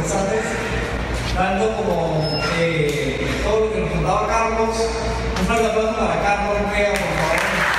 conversantes, tanto como todo lo que nos contaba Carlos. Un fuerte aplauso para Carlos Ortega, por favor.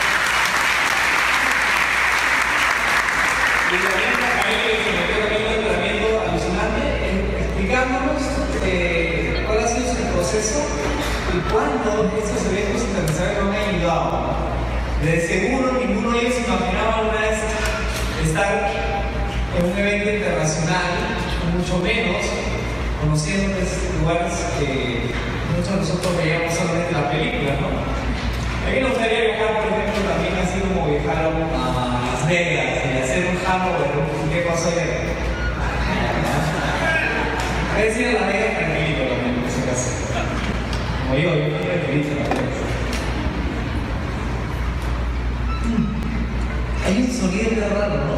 Y también para Camilo, que se metió también un entrenamiento alucinante, explicándonos cuál ha sido su proceso y cuánto estos eventos internacionales nos han ayudado. De seguro, ninguno de ellos imaginaba alguna vez estar en un evento internacional, mucho menos conociendo lugares que muchos de nosotros veíamos solamente en las películas, ¿no? A mí me gustaría viajar, por ejemplo, también así como viajaron a Las Vegas y hacer un hangover, ¿qué pasó ayer? A ver si en Las Vegas tranquilito también, en ese caso. Como yo estoy tranquilito también. Hay un sonido de raro, ¿no?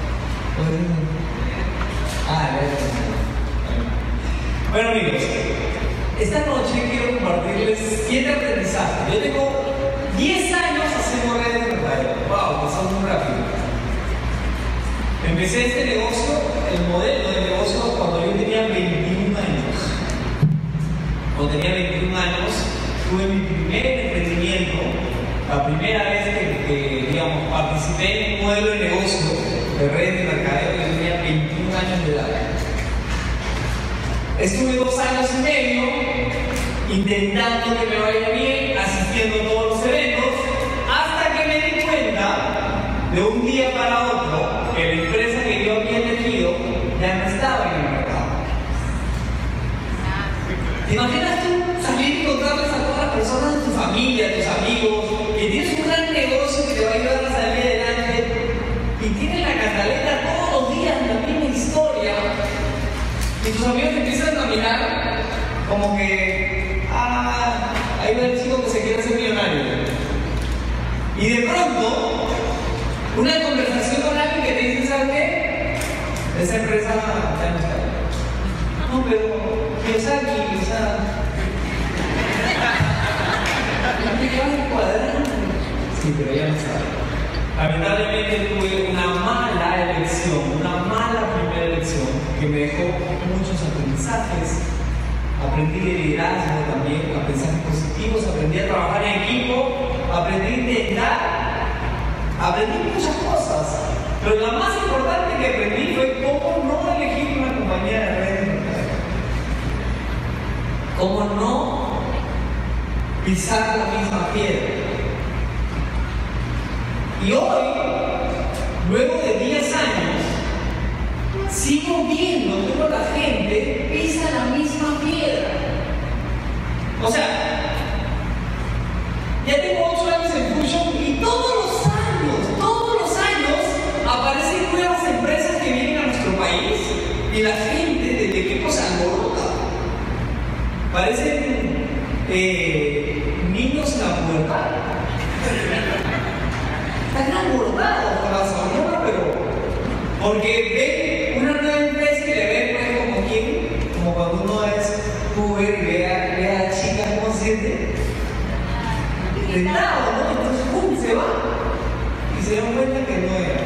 Bueno, amigos, esta noche quiero compartirles 7 aprendizajes. Yo tengo 10 años haciendo redes de mercadeo. ¡Wow! Pasó muy rápido. Empecé este negocio, el modelo de negocio, cuando yo tenía 21 años. Cuando tenía 21 años, tuve mi primer emprendimiento. La primera vez que digamos, participé en un modelo de negocio de redes de mercadeo, yo tenía 21 años de edad. Estuve 2 años y medio intentando que me vaya bien, asistiendo a todos los eventos, hasta que me di cuenta de un día para otro que la empresa que yo había elegido ya no estaba en el mercado. ¿Te imaginas tú salir y encontrarles a todas las personas de tu familia, tus amigos, que tienes un gran negocio que te va a ayudar a salir adelante y tienes la cantaleta todos los días la misma historia y tus amigos te empiezan a mirar como que ahí va el chico que se quiere hacer millonario y de pronto una conversación con alguien que te dice, ¿sabes qué? Esa empresa ya no está. No, pero Kiyosaki, o sea, sí, pero ya no sabe. Lamentablemente tuve una mala elección, una mala primera elección que me dejó muchos aprendizajes. Aprendí de liderazgo también, a pensar positivos, aprendí a trabajar en equipo, aprendí a intentar, aprendí muchas cosas. Pero la más importante que aprendí fue cómo no elegir una compañía de redes de mercadeo. Cómo no pisar la misma piedra. Y hoy, luego de 10 años, sigo viendo cómo la gente pisa la misma piedra. O sea, ya tengo 8 años en Fusion y todos los años aparecen nuevas empresas que vienen a nuestro país y la gente desde que se alborota. Parecen niños en la pubertad. Están alborotados con la sonora, pero porque ven una nueva empresa y le ven pues, como quien, como cuando uno es puber y ve a chicas como se siente tentado, ¿no? Entonces ¡pum! Se va y se dan cuenta que no era.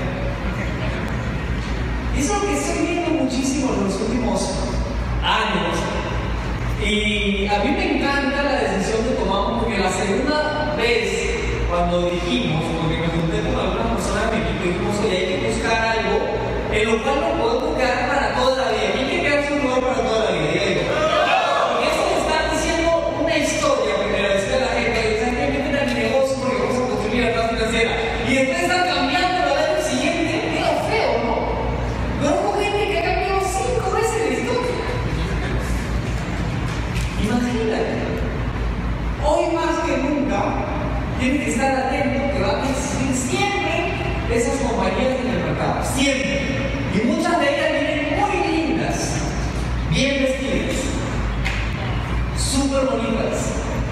Eso es lo que estoy viendo muchísimo en los últimos años. Y a mí me encanta la decisión que tomamos porque la segunda vez cuando dijimos, porque me junté con algunas personas de mi equipo y dijimos, oye, hay que buscar algo en lo cual nos podemos quedar para toda la vida. ¿Quién quiere quedarse un lugar para toda la vida? Porque eso me está diciendo una historia, porque le decía a la gente, ¿saben qué? Métete a mi negocio porque vamos a construir la clase financiera. Y después están cambiando la vez siguiente, queda feo, ¿no? Conozco gente que ha cambiado 5 veces la historia. Imagínate, hoy más que nunca tienes que estar atento que van a existir siempre esas compañías en el mercado, siempre. Y muchas de ellas vienen muy lindas, bien vestidas, súper bonitas,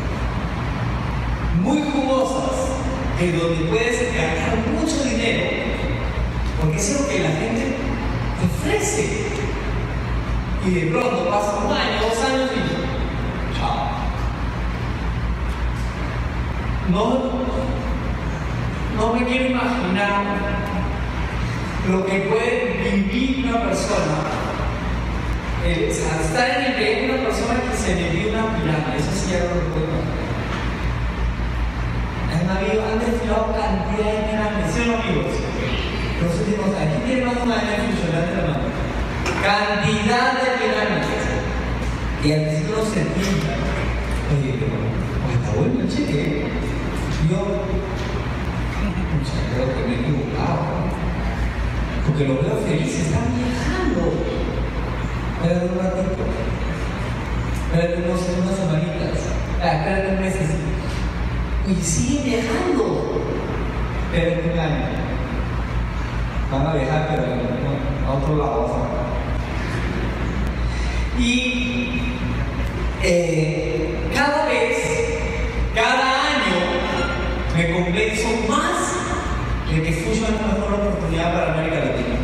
muy jugosas, en donde puedes ganar mucho dinero, porque eso es lo que la gente te ofrece. Y de pronto pasa 1 año, 2 años y chao. No me quiero imaginar lo que puede vivir una persona O sea, estar en el que una persona que se le dio una pirámide, eso sí ya lo recuerdo. Han desfilado cantidad de pirámides, ¿sí o no, amigos? Los últimos años. ¿Quién tiene más de una año funcionante la mano? Cantidad de pirámides. Y al principio no se entiende. Oye, pero está bueno el cheque. Yo creo que me he equivocado. Porque los veo felices, están viajando. Espérate un ratito. Espérate unas semanitas. Espérate un mes así. Y siguen viajando. Espérate un año. Van a viajar, pero a otro lado. Y cada año me convenzo más de que Fusion es la mejor oportunidad para América Latina.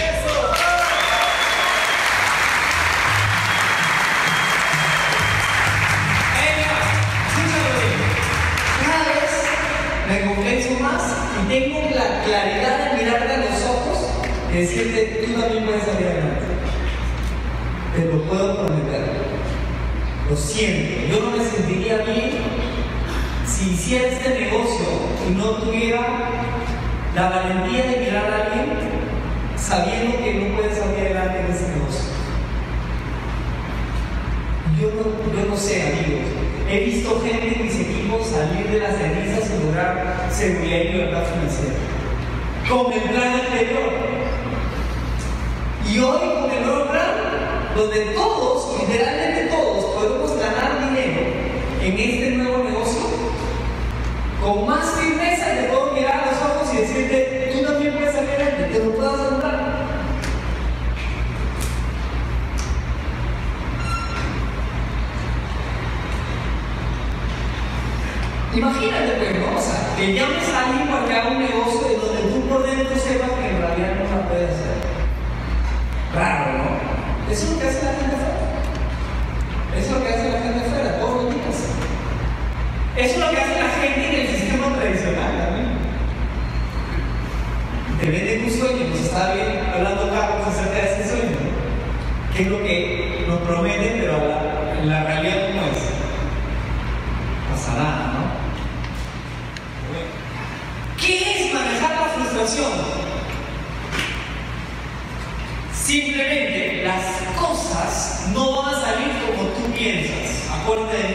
Me convenzo más y tengo la claridad de mirarte a los ojos y decirte, tú también puedes salir adelante. Te lo puedo prometer. Lo siento, yo no me sentiría bien si hiciera este negocio y no tuviera la valentía de mirar a alguien sabiendo que no puede salir adelante en ese negocio. Yo no sé, amigos. He visto gente en mis equipos salir de las cenizas y lograr seguridad y libertad financiera con el plan anterior. Y hoy con el nuevo plan, donde todos, literalmente todos, podemos ganar dinero en este nuevo negocio, con más firmeza te puedo mirar a los ojos y decirte, tú también puedes salir adelante, te lo puedo asegurar. Imagínate, pues, ¿no? O sea, que llames a alguien para que haga un negocio en donde tú por dentro sepas que en realidad no la puedes hacer. Raro, ¿no? Eso es lo que hace la gente afuera. Eso es lo que hace la gente afuera, todos los días. Eso es lo que hace la gente en el sistema tradicional también. Te venden un sueño, nos estaba bien hablando Carlos acerca de ese sueño, ¿no? Que es lo que nos prometen, pero en la realidad no es. Pasa nada, ¿no? ¿Qué es manejar la frustración? Simplemente las cosas no van a salir como tú piensas. Acuérdate de mí.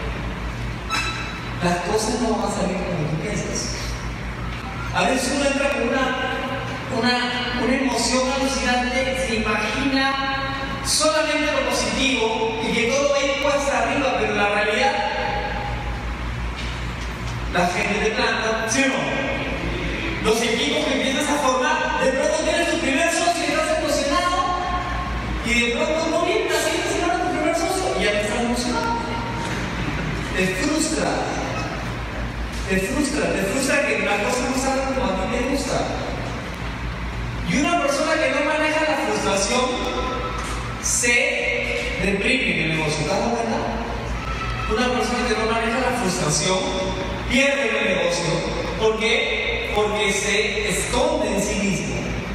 Las cosas no van a salir como tú piensas. A veces uno entra con una emoción alucinante, se imagina solamente lo positivo y que todo va a ir cuesta arriba, pero en la realidad la gente te planta, ¿sí o no? Los equipos que empiezas a formar, de pronto tienes tu primer socio y estás emocionado, y de pronto no vienes así emocionado tu primer socio y ya te estás emocionado. Te frustra que las cosas no salgan como a ti te gusta. Y una persona que no maneja la frustración se deprime en el negocio. ¿Te das cuenta? Una persona que no maneja la frustración pierde el negocio. ¿Por qué? Porque se esconde en sí mismo.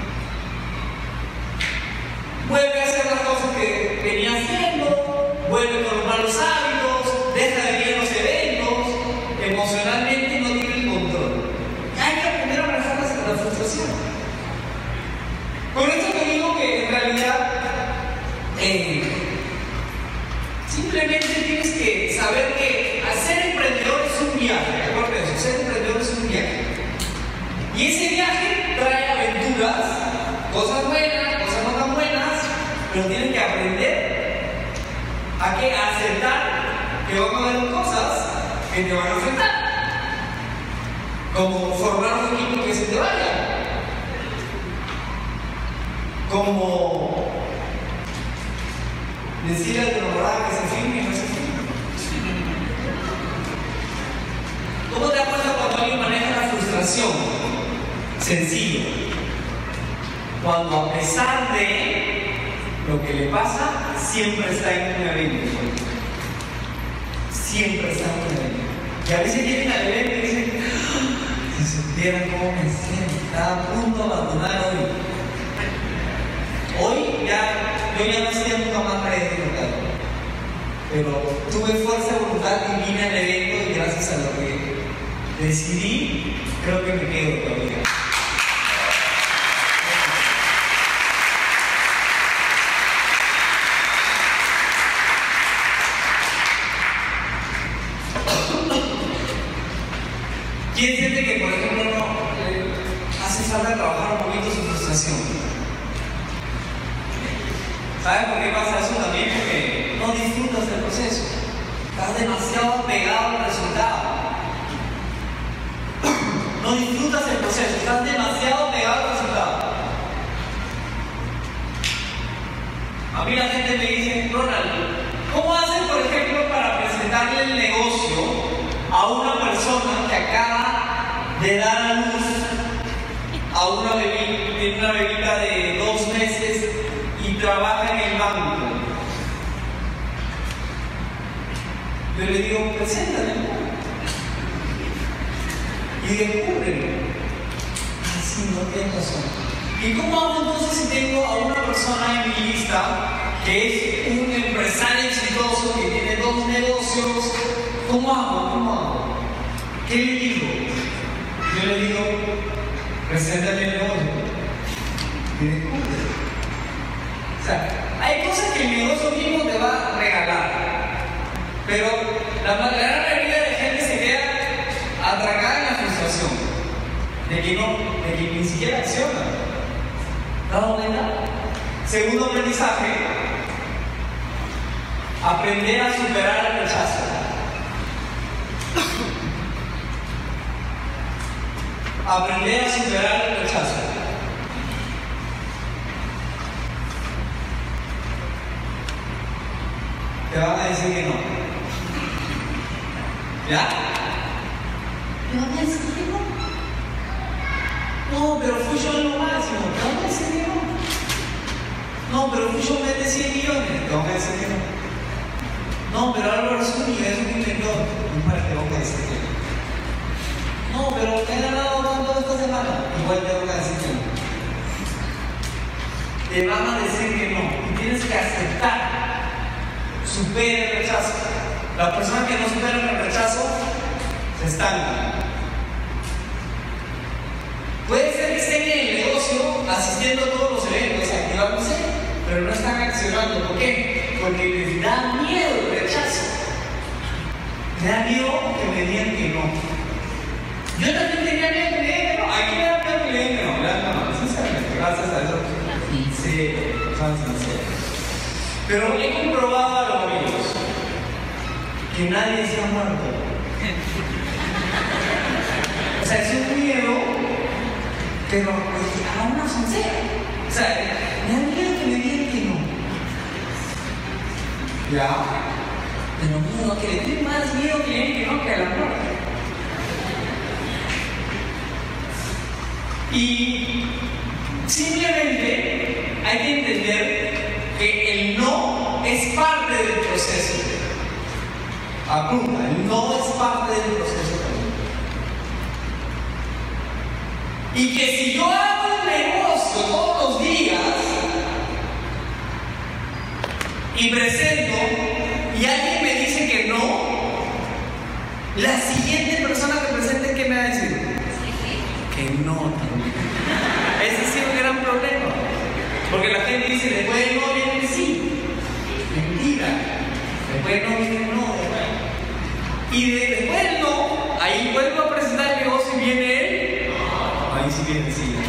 Vuelve a hacer las cosas que venía haciendo, vuelve con los malos hábitos, deja de ir a los eventos, emocionalmente no tiene el control. Hay que aprender a manejar la frustración. Con esto te digo que en realidad simplemente tienes que saber que ser emprendedor es un viaje. Recuerda eso, ser emprendedor es un viaje. Y ese viaje trae aventuras, cosas buenas, cosas no tan buenas, pero tienes que aprender a aceptar que van a haber cosas que te van a afectar. Como formar un equipo que se te vaya. Como decirle a tu enamorada que se firme y no se firme. ¿Cómo te das cuenta cuando alguien maneja la frustración? Sencillo. Cuando a pesar de lo que le pasa, siempre está en un evento. Siempre está en un evento. Y a veces llegan al evento y dicen, si supieran cómo me siento, estaba a punto de abandonar hoy. Hoy ya yo ya no hacía nunca más redes de mercado. Pero tuve fuerza de voluntad y vine al evento y gracias a lo que decidí, creo que me quedo todavía. ¿Quién siente que, por ejemplo, no hace falta trabajar un poquito su frustración? ¿Sabes por qué pasa eso también? Porque no disfrutas del proceso. Estás demasiado pegado al resultado. No disfrutas el proceso, estás demasiado pegado al resultado. A mí la gente me dice, Ronald, ¿cómo haces, por ejemplo, para presentarle el negocio a una persona que acaba de dar a luz a una bebita de 2 meses y trabaja en el banco? Yo le digo, preséntale y descúbrelo. Así no tienes razón. ¿Y cómo hago entonces si tengo a una persona en mi lista que es un empresario exitoso que tiene 2 negocios? ¿Cómo hago? ¿Qué le digo? Yo le digo, preséntale el negocio y descubre. O sea, hay cosas que el negocio mismo te va a regalar, pero la gran mayoría de gente se queda atracada en la frustración de que ni siquiera acciona. ¿Dado cuenta? Segundo aprendizaje, aprender a superar el rechazo. Aprender a superar el rechazo. Te van a decir que no. ¿Ya? ¿Te van a decir que no? No, pero fui yo en lo máximo. ¿Te van a decir que no? No, pero fui yo en vez de 100 millones. Te van a decir que no. No, pero Álvaro es un inventor. Te van a decir que no. No, pero he ganado tanto esta semana. Igual te van a decir que no. Te van a decir que no. Y tienes que aceptar. Supera el rechazo. Las personas que no superan el rechazo se estancan. Puede ser que estén en el negocio asistiendo a todos los eventos, activándose, pero no están accionando. ¿Por qué? Porque les da miedo el rechazo. Les da miedo que me digan que no. Yo también tenía miedo que me digan que no. Aquí me da miedo que me digan que no. No, sinceramente, gracias a Dios. Sí, son sinceros. Pero he comprobado a los amigos que nadie se ha muerto. O sea, es un miedo, pero aún no sincero. O sea, me da miedo que me digan que no. ¿Ya? Pero miedo, que le den más miedo que le digan que no que a la muerte. Y simplemente hay que entender que el no es parte del proceso. Apunta, el no es parte del proceso también. Y que si yo hago el negocio todos los días y presento y alguien me dice que no, la siguiente persona que presente, ¿qué me va a decir? Que no también. Ese sí es un gran problema. Porque la gente dice, después del no viene el sí. Mentira. Después del no viene el no. Y después del no, ahí vuelvo a presentar el negocio y viene él. Ahí sí viene el sí.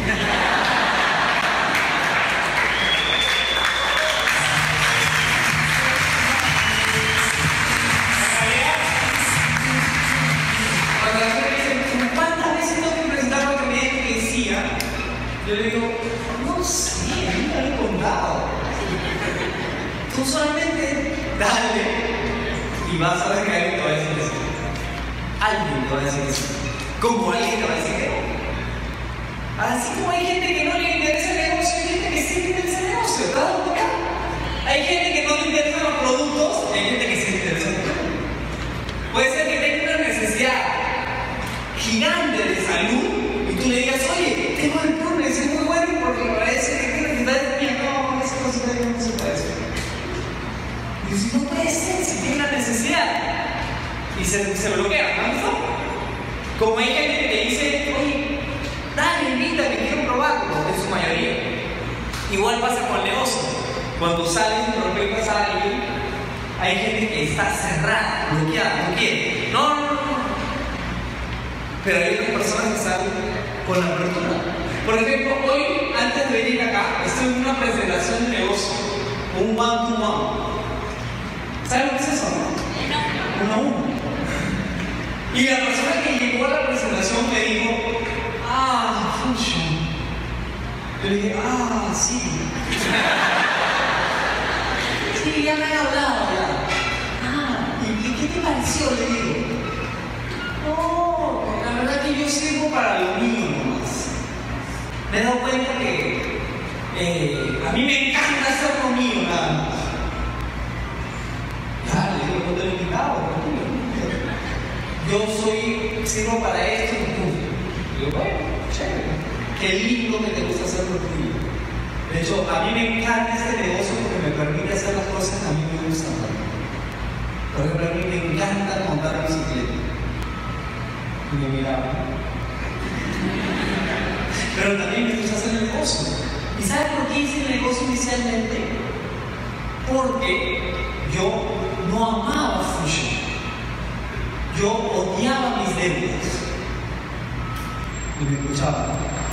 Cuando la gente dice, ¿cuántas veces tengo que presentar lo que me digan que decía? Yo le digo, no sé, a mí me lo he contado. Tú solamente dale y vas a ver que alguien te va a decir eso. Alguien te va a decir eso. Como alguien te va a decir que no. Así como hay gente que no le interesa el negocio, hay gente que sí le interesa el negocio. ¿Te das cuenta? Hay gente que no le interesan los productos, hay gente que sí le interesa el producto. Puede ser que tenga una necesidad gigante de salud y tú le digas, oye, tengo el Prunes, es muy bueno porque me parece que tiene necesidad de mí. No, esa cosa no se puede hacer. Pues si no puede ser, si tiene una necesidad. Y se bloquea, ¿no? ¿Listo? Como hay gente que te dice, oye, dale, invítame, quiero probarlo, en su mayoría. Igual pasa con el negocio. Cuando sales y prospectas a alguien, hay gente que está cerrada, bloqueada, no quiere. No. Pero hay otras personas que salen con la apertura. Por ejemplo, hoy, antes de venir acá, estoy en una presentación de negocio, un one-to-one. ¿Saben lo que es eso? Uno a uno. Y la persona que llegó a la presentación me dijo, Fusion. Yo le dije, sí. Sí, ya me han hablado ya. ¿Y qué te pareció? Le digo. No, la verdad que yo sirvo para lo mío nomás. Me he dado cuenta que a mí me encanta hacer lo mío nada más. Ya, le digo, no te lo he quitado, yo sirvo para esto y punto. Y yo, bueno, chévere. Qué lindo que te gusta hacer lo tuyo. De hecho, a mí me encanta este negocio porque me permite hacer las cosas que a mí me gustan. Por ejemplo, a mí me encanta montar bicicleta. Y me miraba. Pero también me gusta hacer el negocio. ¿Y sabes por qué hice el negocio inicialmente? Porque yo no amaba Fusion. Yo odiaba mis deudas. Y me escuchaba.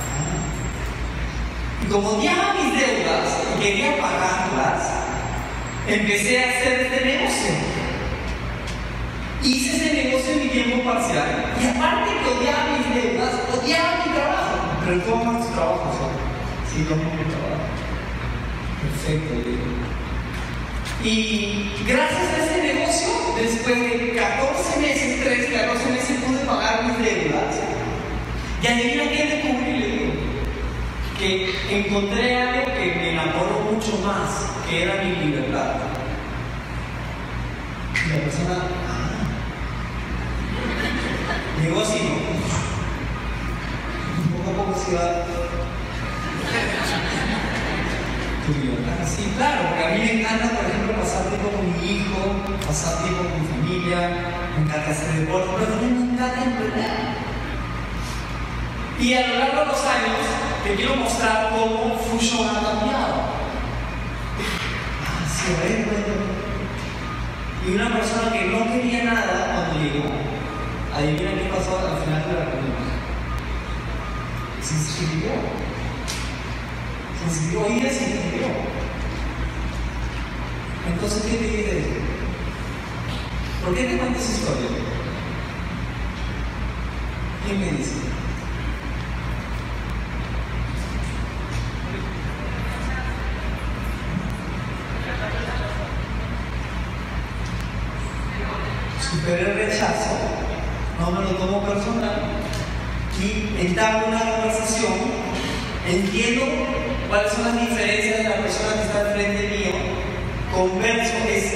Y como odiaba mis deudas y quería pagarlas, empecé a hacer este negocio. Hice ese negocio en mi tiempo parcial. Y aparte que odiaba mis deudas, odiaba mi trabajo. Pero tú amas tu trabajo, ¿sí? Sí, yo amo mi trabajo. Perfecto, digo. Y gracias a ese negocio, después de 14 meses pude pagar mis deudas. Y adivina qué descubrí, le digo, que encontré algo que me enamoró mucho más, que era mi libertad. Y la persona, llegó así, ¿no? Poco a poco se va. Sí, claro, porque a mí me encanta, por ejemplo, pasar tiempo con mi hijo, pasar tiempo con mi familia, me encanta hacer deporte, pero también me encanta emprender. Y a lo largo de los años, te quiero mostrar cómo Fusion ha cambiado. Sí, a ver, y una persona que no quería nada cuando llegó, adivina qué pasó al final de la reunión. Se inscribió. Hoy día se inscribió. Entonces, ¿qué te dice? ¿Por qué te cuento esa historia? ¿Quién me dice? Superé el rechazo, no me lo tomo personal y entablo una conversación, entiendo cuáles son las diferencias de la persona que está al frente mío, converso,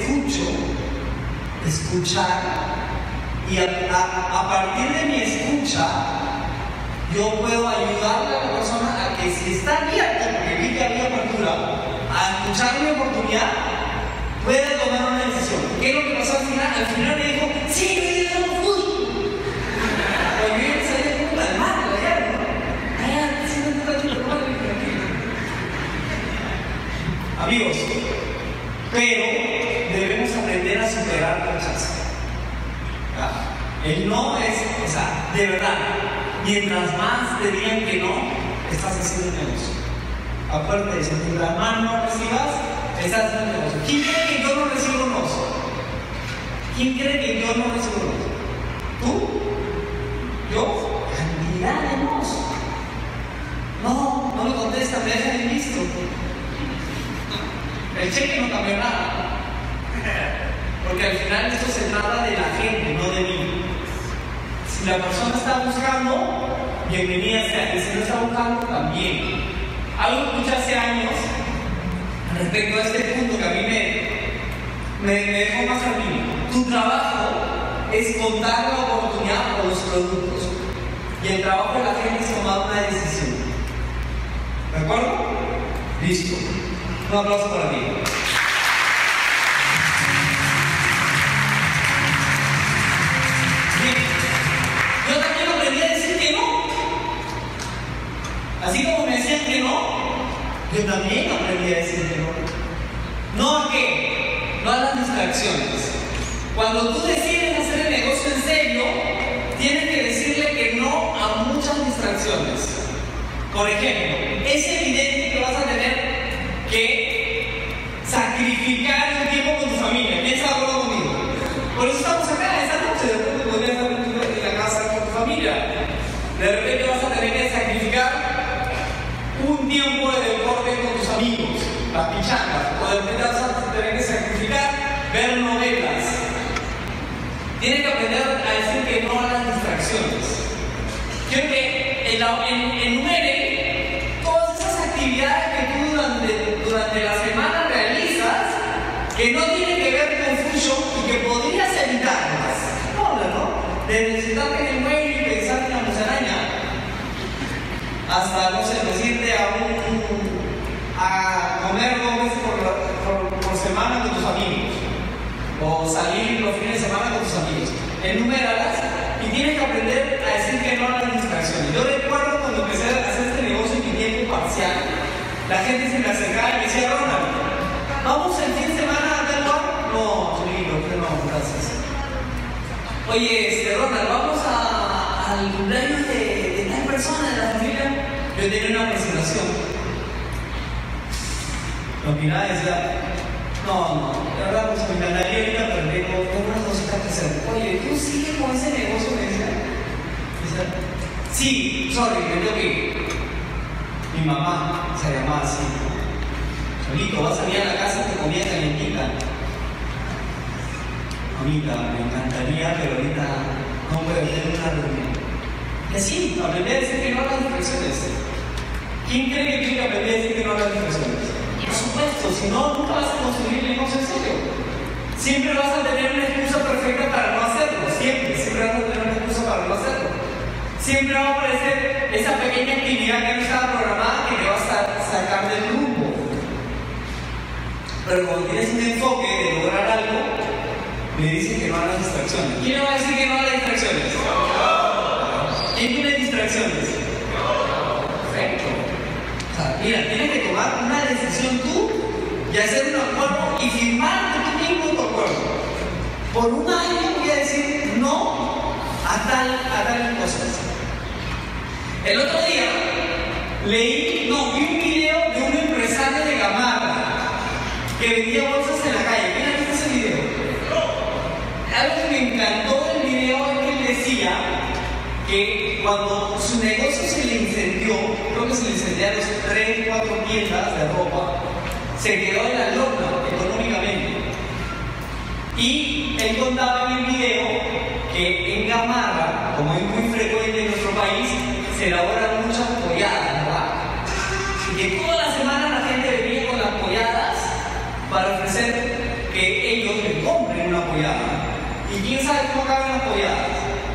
escuchar, y a partir de mi escucha, yo puedo ayudarle a la persona a que si está abierta, porque vi que había apertura, a escuchar mi oportunidad, pueda tomar una decisión. ¿Qué es lo que pasó al final? Al final me dijo, sí, yo no fui. Pero yo ya salía con la mano, amigos, pero debemos aprender a superar el rechazo. El no es, de verdad, mientras más te digan que no, estás haciendo el negocio. Acuérdate de eso, mientras más no recibas, estás haciendo el negocio. ¿Quién cree que yo no recibo no? ¿Quién cree que yo no recibo no? ¿Tú? ¿Yo? Cantidad de nos. No me contesta, me dejan en visto. El cheque no cambió nada. Porque al final esto se trata de la gente, no de mí. Si la persona está buscando, bienvenida sea. Y si no está buscando, también. Algo que escuché hace años respecto a este punto que a mí me dejó más a mí. Tu trabajo es contar la oportunidad o los productos. Y el trabajo de la gente es tomar una decisión. ¿De acuerdo? Listo. Un aplauso para ti. también aprendí a decir que no. ¿No a qué? No a las distracciones. Cuando tú decides hacer el negocio en serio, tienes que decirle que no a muchas distracciones. Por ejemplo, es evidente que vas a tener que sacrificar un tiempo con tu familia. ¿Quién está de acuerdo conmigo? Por eso estamos acá esta noche. De repente podrías estar en la casa con tu familia. De repente vas a tener que sacrificar un tiempo de deporte con tus amigos, las pichangas. O de repente vas a tener que sacrificar ver novelas. Tienes que aprender a decir que no a las distracciones. Quiero que enumere todas esas actividades que tú durante la semana realizas que no tienen que ver con Fusion y que podrías evitarlas. ¿No? Desde sentarte en el mueble y pensar en la musaraña hasta, no sé, decirte a comer 2 veces por semana con tus amigos o salir los fines de semana con tus amigos. Enuméralas y tienes que aprender a decir que no a las distracciones. Yo recuerdo cuando empecé a hacer este negocio en mi tiempo parcial, la gente se me acercaba y me decía: Ronald, ¿vamos el fin de semana a tal lugar? No, Cholito, que no, gracias. Oye, Ronald, ¿vamos al cumpleaños de tal persona de la familia? Yo tenía una presentación. Lo miraba y decía: no, la verdad, pues me encantaría ahorita, pero tengo unas cositas que hacer. Oye, ¿tú sigues con ese negocio? Me decía. Sí, sorry, me tengo que ir. Mi mamá se llamaba así: Cholito, vas a salir a la casa, te comida calientita. Mamita, me encantaría, pero ahorita no puedo tener una reunión. Y así, aprendí a decir que no a las distracciones. ¿Quién cree que tiene que aprender a decir que no a las distracciones? Por supuesto, si no, nunca vas a construir el negocio en serio. Siempre vas a tener una excusa perfecta para no hacerlo. Siempre vas a tener una excusa para no hacerlo. Siempre va a aparecer esa pequeña actividad que no estaba programada que te va a sacar del rumbo. Pero cuando tienes un enfoque de lograr algo, me dicen que no a las distracciones. ¿Quién va a decir que no a las distracciones? ¿Quién tiene distracciones? Perfecto. O sea, mira, tienes que tomar una decisión tú y hacer un acuerdo y firmarte tú mismo tu acuerdo. Por un año voy a decir no a tal cosas. El otro día vi un video de un empresario de Gamarra que vendía bolsas en la calle. ¿Quién ha visto ese video? Algo que me encantó del video es que él decía que cuando su negocio se le incendió, creo que se le incendiaron 3 o 4 tiendas de ropa, se quedó en la lona económicamente. Y él contaba en el video que en Gamarra, como es muy frecuente en nuestro país, se elaboran muchas polladas, ¿verdad? Y que toda la semana la gente venía con las polladas para ofrecer que ellos le compren una pollada. ¿Y quién sabe cómo caben las polladas?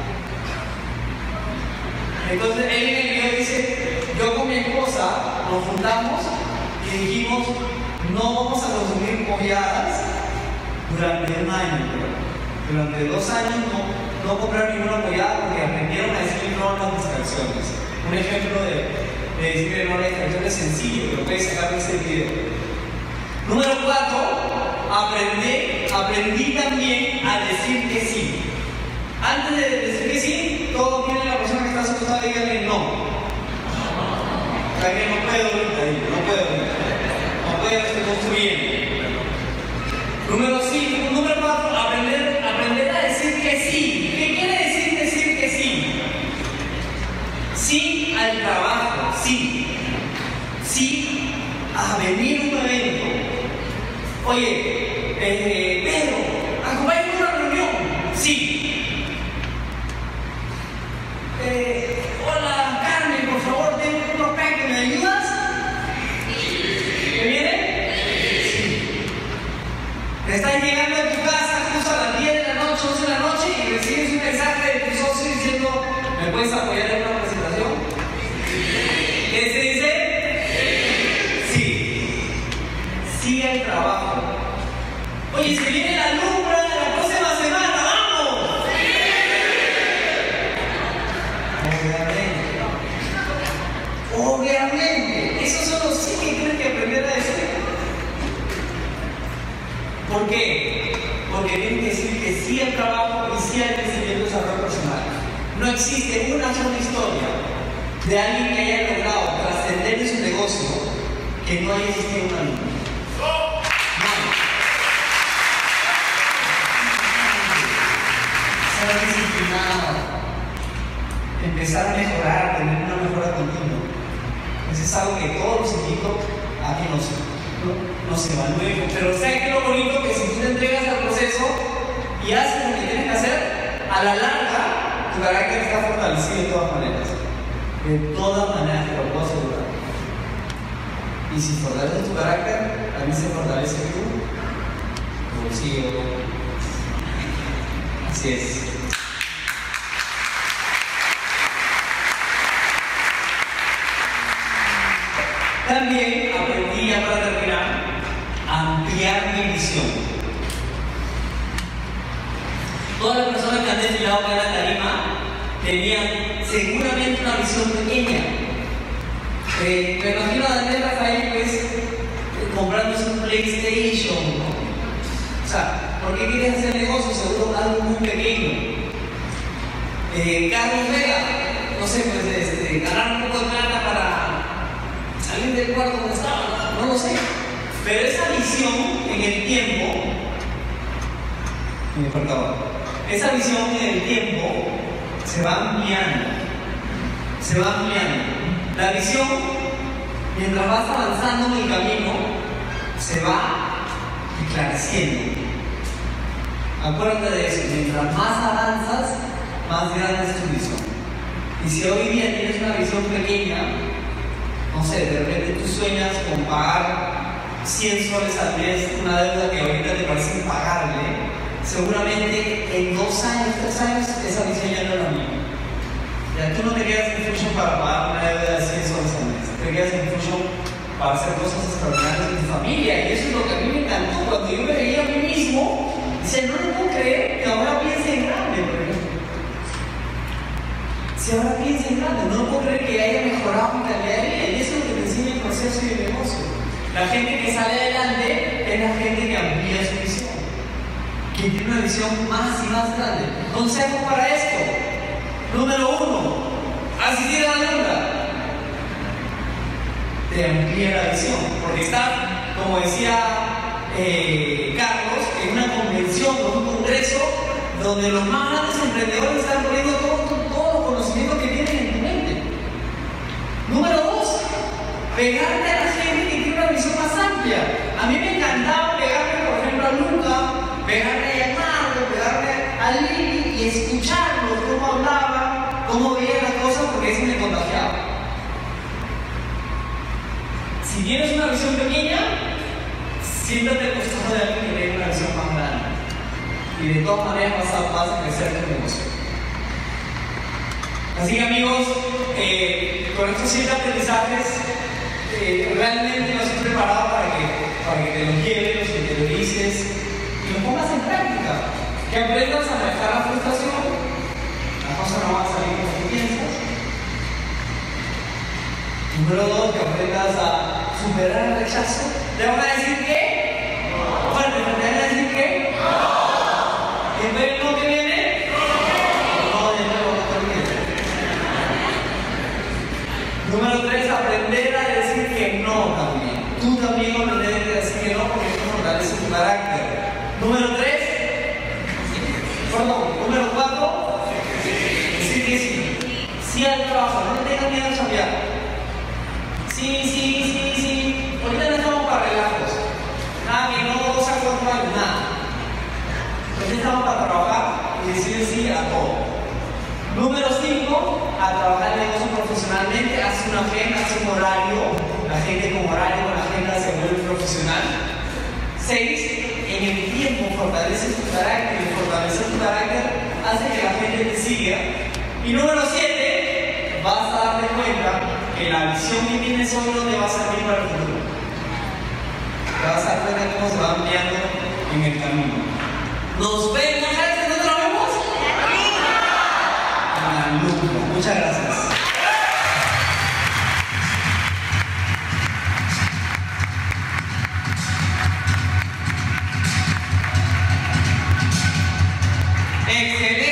Entonces él en el video dice: yo con mi esposa nos juntamos y dijimos: no vamos a consumir polladas durante un año. Durante 2 años no comprar ninguna pollada porque aprendieron a decir no a las distracciones. Un ejemplo de decir no a las distracciones sencillo, que lo puedes sacar de ese video. Número 4, aprendí también a decir que sí. Antes de decir que sí, todos tienen la persona que está asustada y díganle no. O sea que no puedo ahorita, no puedo, estoy construyendo. Número 4, aprender a decir que sí. ¿Qué quiere decir que sí? Sí al trabajo, sí. Sí a venir a un evento. Oye, Pedro, ¿acompáñame a una reunión? Sí. Hola, Carmen, por favor, tengo un prospecto, ¿me ayudas? ¿Te viene? Sí. Te estás llegando a tu casa justo a las 10 de la noche, 11 de la noche y recibes un mensaje de tu socio diciendo: ¿me puedes apoyar en una presentación? ¿Qué se dice? Sí. Sí al trabajo. Oye, se viene la lumbre de la próxima semana, ¡vamos! Obviamente, esos son los sí que tienes que aprender a decir. ¿Por qué? Porque tienen que decir que sí al trabajo y sí al crecimiento y desarrollo personal. No existe una sola historia de alguien que haya logrado trascender en su negocio que no haya existido una luna. Ser disciplinado, empezar a mejorar, tener una mejora continua. Eso es algo que todos los invito a que nos evalúen. Pero ¿sabes qué es lo bonito? Que si tú te entregas al proceso y haces lo que tienes que hacer, a la larga tu carácter está fortalecido de todas maneras. De todas maneras te lo puedo asegurar. Y si fortaleces tu carácter, también se fortalece tu bolsillo. Así es. También aprendí, ya para terminar, a ampliar mi visión. Todas las personas que han desfilado acá en la tarima tenían seguramente una visión pequeña. Me imagino a Daniel Rafael pues comprándose un PlayStation, ¿no? O sea, ¿por qué quieres hacer negocio? Seguro algo muy pequeño. Carlos Vega, no sé, pues ganar un poco de plata para salir del cuarto donde estaba, no lo sé. Pero esa visión en el tiempo, esa visión en el tiempo se va ampliando. Se va ampliando. La visión, mientras vas avanzando en el camino, se va esclareciendo. Acuérdate de eso, mientras más avanzas, más grande es tu visión. Y si hoy día tienes una visión pequeña, no sé, de repente tú sueñas con pagar 100 soles al mes, una deuda que ahorita te parece impagable, seguramente en 2 años, 3 años, esa visión ya no es la misma. Ya tú no te quedas en Fusion para pagar una deuda de 100 soles al mes, te quedas en Fusion para hacer cosas extraordinarias en tu familia. Y eso es lo que a mí me encantó. Cuando yo me veía a mí mismo, decía, no le puedo creer que ahora piense en grande, por ejemplo. Si ahora piensa en grande, no puedo creer que haya mejorado mi calidad de vida. Y eso es lo que te enseña el proceso y el negocio. La gente que sale adelante es la gente que amplía su visión, que tiene una visión más y más grande. Consejo para esto. Número 1, asistir a la deuda. Te amplía la visión, porque está, como decía Carlos, en una convención o un congreso donde los más grandes emprendedores están poniendo todos los conocimientos que tienen en tu mente. Número 2, pegarte a la gente que tiene una visión más amplia. A mí me encantaba pegarme, por ejemplo, a Luca, pegarme a Gianmarco, pegarme a Lili y escucharlos, cómo hablaban, cómo veían las cosas, porque eso me contagiaba. Si tienes una visión pequeña, siéntate al costado de alguien que tenga una visión más grande. Y de todas maneras vas a crecer tu negocio. Así que amigos, con estos 7 aprendizajes, realmente los he preparado para que te los lleves, los interiorices y los pongas en práctica. Que aprendas a manejar la frustración. Las cosas no van a salir como tú piensas. Número 2, que aprendas a superar el rechazo. ¿Te van a decir qué? No. Fuerte, ¿te van a decir qué? No. ¿Y entonces no que viene? No, de nuevo no termina. Número 3, aprender a decir que no también. Tú también aprendes a decir que no porque esto fortalece tu carácter. Número 3, número 4, decir que sí. Sí al trabajo, no tengas miedo a cambiar. Sí. Ahorita no estamos para relajos. Nada, que no 2 a 4 años, nada. Ahorita estamos para trabajar y decir sí a todo. Número 5, a trabajar el negocio profesionalmente. Haz una agenda, haz un horario. La gente con horario, con agenda se vuelve profesional. 6, en el tiempo fortalece tu carácter. Y fortalecer tu carácter hace que la gente te siga. Y número 7, vas a darte cuenta que la visión que tienes hoy no te va a servir para el futuro. Te vas a dar cuenta cómo se va ampliando en el camino. Nos vemos, ¿sabes? ¿Dónde nos vemos? En la luz. Muchas gracias. Excelente.